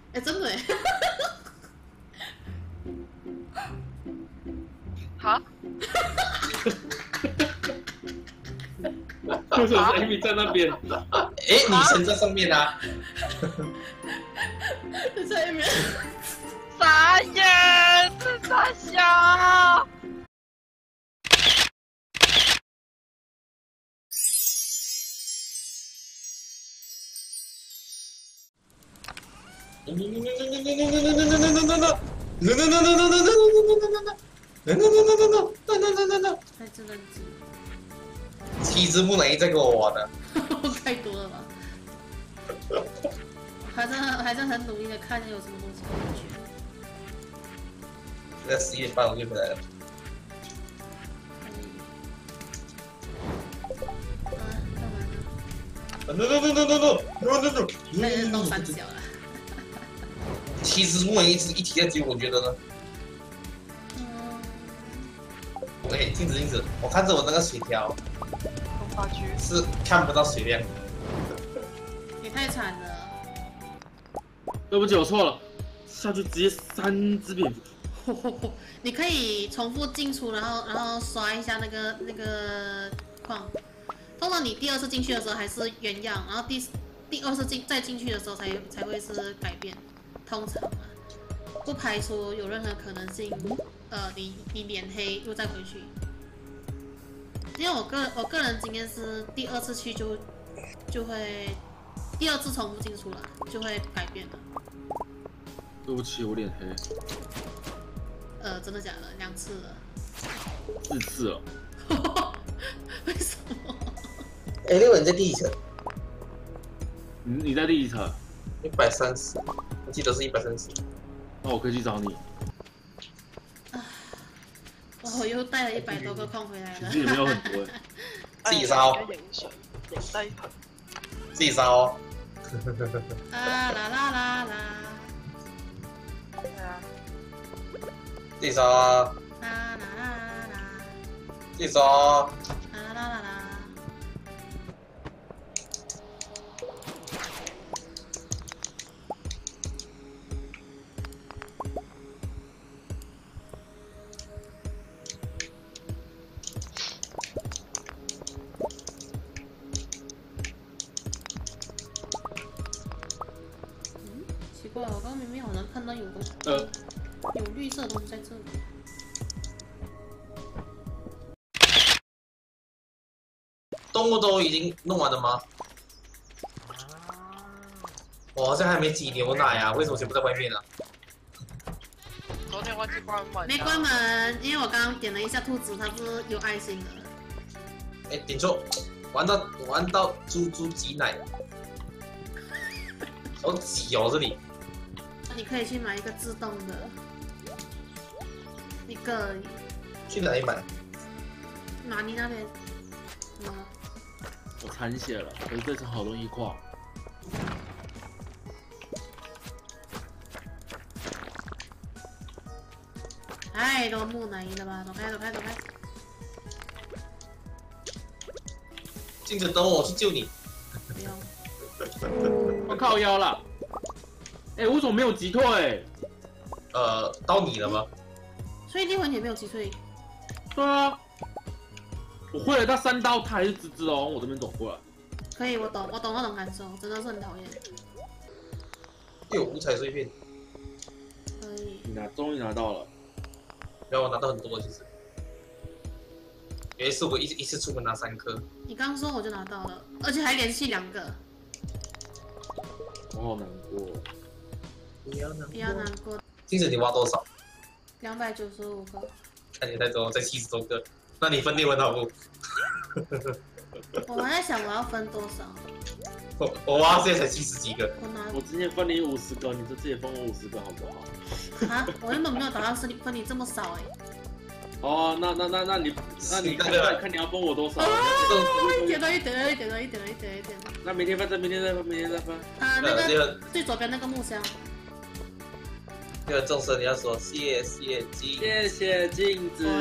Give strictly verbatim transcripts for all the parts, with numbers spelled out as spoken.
哎，真的哎。 好。 为什么是 Amy 在那边？ 哎，你先在上面啊！ 在那边。 傻眼，这傻笑。 太智能机。 七只木乃伊在跟我玩的。 太多了吧？还在还在很努力的看有什么东西可以学。 在十一点半我就回来了。 啊，干嘛呢？ no no no no no no no no no！ 那是弄三角了。 七只木乃伊一提在追，我觉得呢。 嗯。 喂，镜子镜子，我看着我那个水条。是看不到水量。 也太惨了。 对不起，我错了，下去直接三只蝙蝠。你可以重复进出，然后然后刷一下那个那个矿。通常你第二次进去的时候还是原样，然后第第二次进再进去的时候才才会是改变。通常啊，不排除有任何可能性。呃，你你脸黑又再回去。因为我个我个人经验是，第二次去就就会第二次重复进出了，就会改变了。 对不起，我脸黑。 呃，真的假的？两次了。 四次了。 为什么？ 哎，六人在第几层？ 你你在第几层？ 一百三十，我记得是一百三十。 那我可以去找你。 我又带了一百多个矿回来了。 其实也没有很多哎。自己烧。自己烧哦。 啊啦啦啦啦。 自己烧啊。 啦啦啦啦。 自己烧啊。 啦啦啦啦。奇怪，我刚刚明明好像看到有东西，呃，有绿色的东西在这里。 动物都已经弄完了吗？我好像还没挤牛奶啊，为什么全部在外面呢？ 昨天忘记关门。 没关门，因为我刚刚点了一下兔子，它不是有爱心的。 哎，点错，玩到玩到猪猪挤奶，好挤哦这里。 你可以去买一个自动的，一个而已。 去哪里买？ 马尼那边。嗯。 我残血了，可是这次好容易挂。 太多木乃伊了吧？走开，走开，走开！ 镜子，等我，我去救你。 不用。 我靠腰了。哎、欸，为什么没有击退？ 呃，到你了吗？ 所以猎魂也没有击退。 对啊。我会了，他三刀，他还是直直的往我这边走过来。 可以，我懂，我懂那种感受，真的是很讨厌。 有五彩碎片。 可以。 你拿，终于拿到了。 然后我拿到很多，其实。有一次我一一次出门拿三颗。 你刚说我就拿到了，而且还连续两个。 我好难过。 不要难过。 不要难过。 镜子，你挖多少？ 两百九十五个。 看你太多，再七十多个。那你分裂文好不？ 我还在想我要分多少。 我我挖现在才七十几个。 我拿。 我之前分你五十个，你这次也分我五十个，好不好？ 啊！我原本没有打算分你分你这么少哎、欸。 哦，那那那那你那你看看你要分我多少？ 哦，一点了，一点了，一点了，一点了，一点了，一点了。 那明天分，明天再分，明天再分。 啊，那个最左边那个木箱。 那个众生你要说谢谢镜， 谢谢镜子。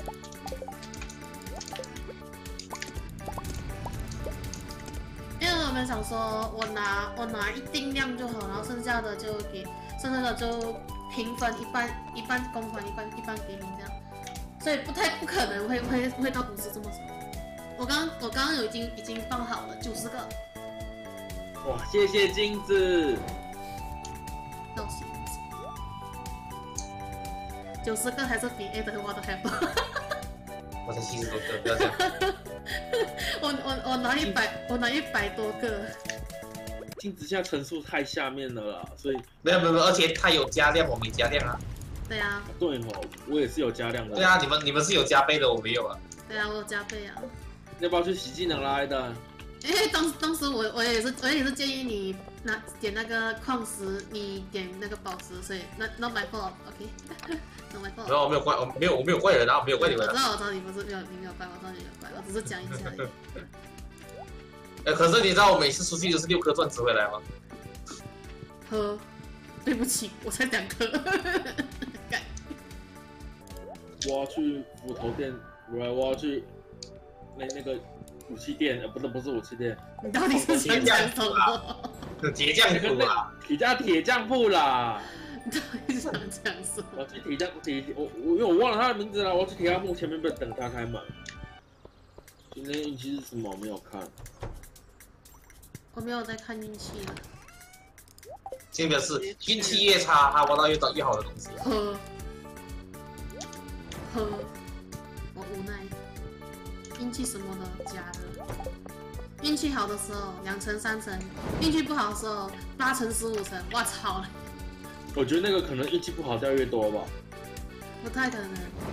因为我本想说我拿我拿一定量就好，然后剩下的就给剩下的就平分一半一半公款一半一半给你这样，所以不太不可能会会会到五十这么少。我刚我刚刚有已经已经放好了九十个。 哇，谢谢金子。 到十九十个还是比 A 的挖的还多。 我才七十多个，不要这样。 我我我拿一百，我拿一百多个。 金子现在层数太下面了啦，所以没有没有没有，而且他有加量，我没加量啊。 对啊。 对哦，我也是有加量的。 对啊，你们你们是有加倍的，我没有啊。 对啊，我有加倍啊。 要不要去洗技能啦，的？ 因为当当时我我也是我也是建议你拿点那个矿石，你点那个宝石，所以那 not my fault，OK，not my fault。 没有我没有怪，我没有我没有怪人啊，没有怪你们。 我知道我知道你不是没有你没有怪，我知道你没有怪，我只是讲一下而已。 呃，可是你知道我每次出去就是六颗钻石回来吗？ 呵，对不起，我才两颗。 我要去斧头店，我我要去那那个武器店，呃，不是不是武器店。 你到底是想讲什么？ 铁匠铺啊， 铁匠铁匠铺啦。 你到底是想讲什么？ 我去铁匠铁我我因为我忘了他的名字了，我要去铁匠铺前面等他开门。今天运气是什么？我没有看。 我没有在看运气了。 这个是运气越差，他挖到越早越好的东西。 呵，呵，我无奈。运气什么的假的，运气好的时候两成三成，运气不好的时候八成十五成，我操！ 我觉得那个可能运气不好掉越多吧。 不太可能。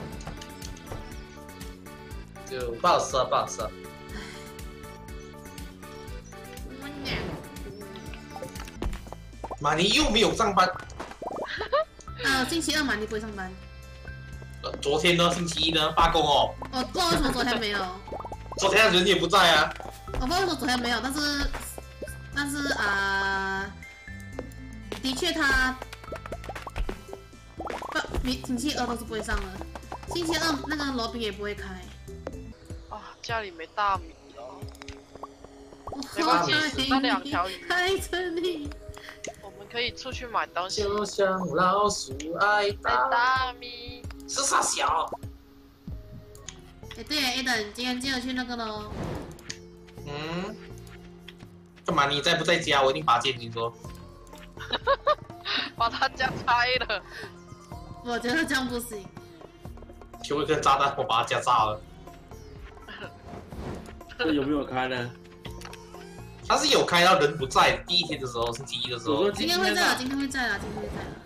就不好说，不好说。马尼又没有上班。 呃，星期二马尼不会上班。 呃，昨天呢？星期一呢？罢工哦。 我不知道为什么昨天没有。 昨天人也不在啊。 我不知道为什么昨天没有，但是但是啊、呃，的确他不，明星期二都是不会上的。星期二那个罗宾也不会开。 啊，家里没大米了。 没关系，那两条鱼。 爱着你。 我们可以出去买东西。 就像老鼠爱大大米。 是傻小。 哎、欸，对 ，Aden， 今天记得去那个喽。 嗯。干嘛？你在不在家？我一定拔剑，你说。 把他家拆了。 我觉得这样不行。 丢一颗炸弹，我把他家炸了。 这有没有开呢？ 他是有开到人不在第一天的时候，星期一的时候。 今天会在了，今天会在了，今天会在了。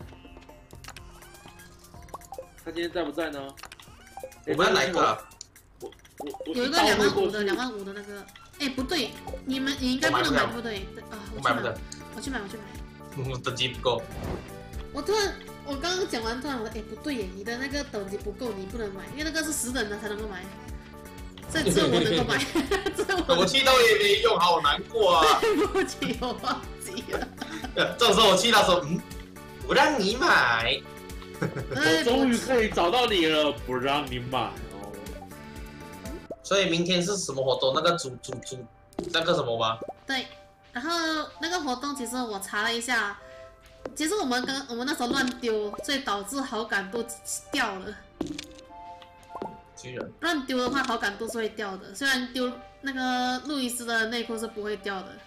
他今天在不在呢？ 我们要哪一个、啊？ 我我我有一个两万五的，两万五的那个。哎、欸，不对，你们你应该不能买，对不对？啊， 我买不了。 我去买，我去买。 嗯，等级不够。 我突然，我刚刚讲完，突然我说，哎、欸，不对耶，你的那个等级不够，你不能买，因为那个是十等的才能够买。所以只有我能够买。 我气到也没用，好难过啊！ 对不起，我忘记了。 这种时候我气到说，嗯，不让你买。 我终于可以找到你了，不让你买哦。 所以明天是什么活动？那个主主主那个什么吗？ 对，然后那个活动其实我查了一下，其实我们刚我们那时候乱丢，所以导致好感度掉了。 居然乱丢的话，好感度是会掉的。虽然丢那个路易斯的内裤是不会掉的，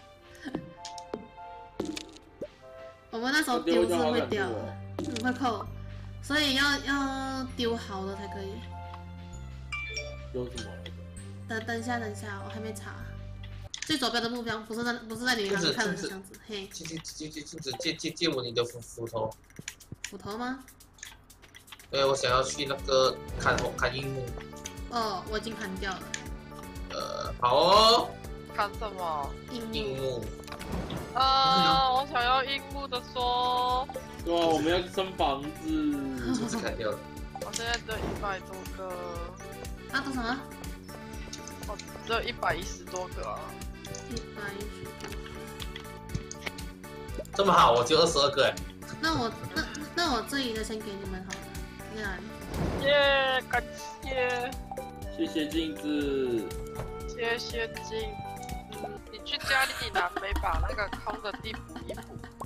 我们那时候丢是会掉的，嗯，会扣，所以要要丢好的才可以。 丢什么？ 等等一下，等一下，我还没查。最左边的目标不是在不是在你刚看的那箱子，嘿。 借借借借借借借借我你的斧斧头。 斧头吗？ 对，我想要去那个看看樱木。 哦，我已经砍掉了。 呃，好哦。 看什么？ 樱木。 啊，我想要樱木的说。 对啊，我们要升房子。 是不是砍掉了？ 我现在只有一百多个。 啊，多少啊？ 我只有一百一十多个啊。 一百一十多。 这么好，我就二十二个哎。 那我那那我这里的先给你们好了。 耶，感谢， 谢谢镜子， 谢谢镜子。 你去家里拿杯把那个空的地补一补。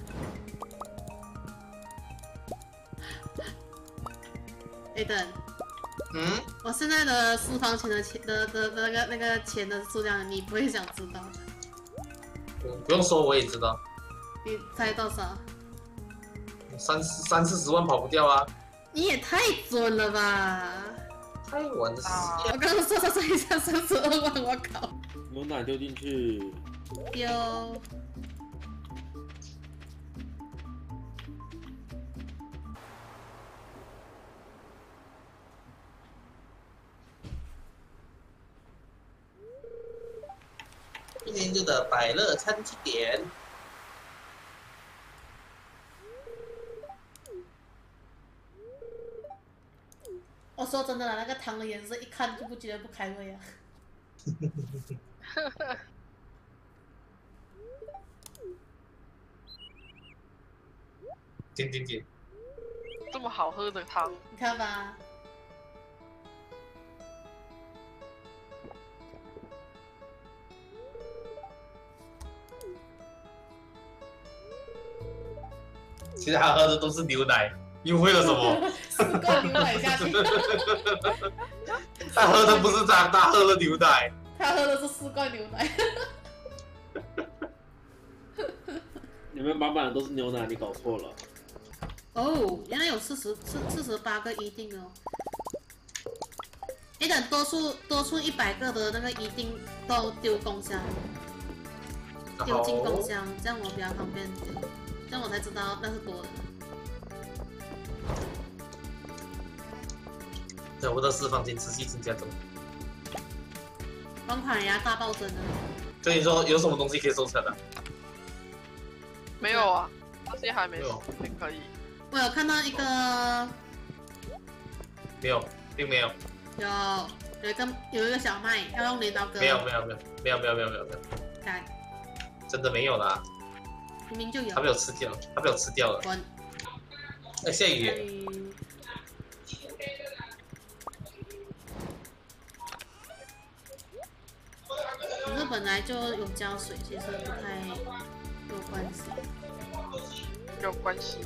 哎，等， 嗯， 我现在的私房钱的钱的的的那个那个钱的数量，你不会想知道的。 不用说我也知道， 你猜多少？ 三三四十万跑不掉啊！ 你也太准了吧！ 太晚了， 我刚刚说说说一下三十二万，我靠！ 牛奶丢进去， 丢。 一年六的百乐餐经典。 我说真的啦，那个汤的颜色一看就不觉得不开胃啊。 点点点， 这么好喝的汤， 你看吧。 其实他喝的都是牛奶，你误会了什么？ 四罐牛奶下去。 他喝的不是汤，他喝了牛奶。 他喝的是四罐牛奶。 里面满满的都是牛奶，你搞错了。 哦，原来有四十四四十八个一定哦。你等多出多出一百个的那个一定都丢公箱，丢进公箱，这样我比较方便丢，这样我才知道那是多的。 在我的私房钱持续增加中。 光款牙大暴增了。 跟你说，有什么东西可以收成的？ 没有啊，这些还没没有还可以。 我有看到一个， 没有，并没有。 有有一个有一个小麦要用镰刀割。 没有没有没有没有没有没有没有没有。 看， 真的没有啦。 明明就有。 他被我吃掉，他被我吃掉了。 滚。 哎，下雨。 可是本来就有浇水，其实不太有关系。 有关系。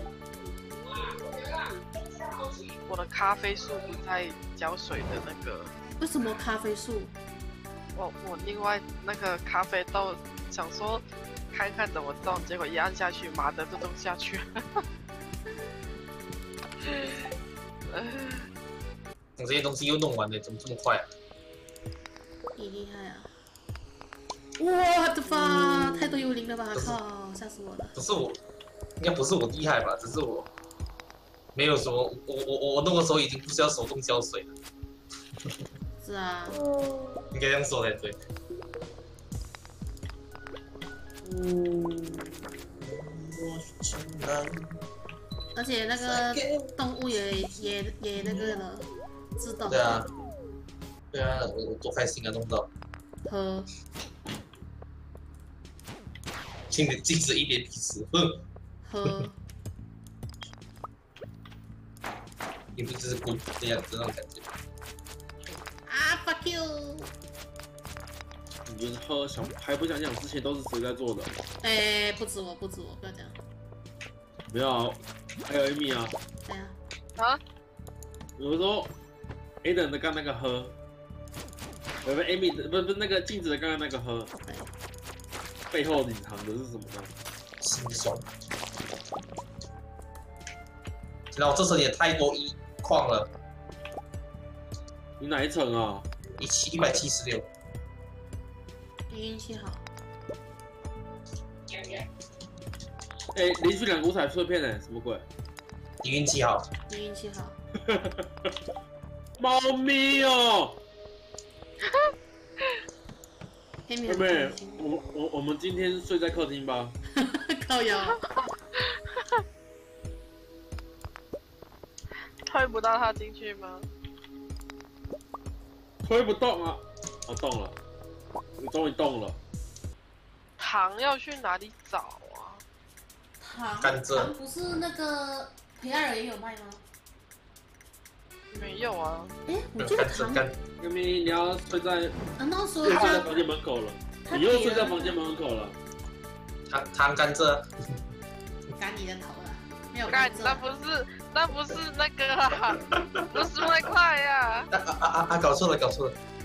我的咖啡树不在浇水的那个。 为什么咖啡树？ 我我另外那个咖啡豆想说看看怎么种，结果一按下去，妈的就种下去了。 等这些东西又弄完了，怎么这么快啊？ 你厉害啊！我的妈，太多幽灵了吧！靠，吓死我了！ 不是我，应该不是我厉害吧？只是我没有什么，我我我我弄的时候已经不需要手动浇水了。 是啊。 应该这样说才对。 而且那个动物也也也那个了，自动。 对啊，对啊，我我多开心啊，弄到。 喝。 禁止禁止一点提示，哼。 喝。 你不就是滚这样子那种感觉？ 啊 ，fuck you！ 你就是喝想还不想想之前都是谁在做的？ 哎、欸，不止我，不止我，不要这样。 不要，还有 Amy 啊。 对啊。 啊？ 有时候 Aiden 的刚那个喝，不是 Amy 的，不是不是那个镜子的刚刚那个喝，背后隐藏的是什么呢？ 心酸。然后这层也太多一矿了。 你哪一层啊？ 一七一百七十六。 你运气好。 哎、欸，连续两股彩碎片哎，什么鬼？ 你运气好。 你运气好。 猫咪哦。 妹妹，我我我们今天睡在客厅吧。 靠腰。 推不到他进去吗？ 推不动啊！我、哦、动了，你终于动了。 糖要去哪里找啊？ 糖甘蔗糖不是那个培亚尔也有卖吗？ 没有啊。 哎、欸，我记得糖。 明明你要睡在…… 难道说睡在房间门口了？ 你又睡在房间门口了。 糖糖甘蔗， 赶你的头了，没有干甘，蔗。 那不是那不是那个啊，不是外快呀。 啊啊啊啊！搞错了，搞错了。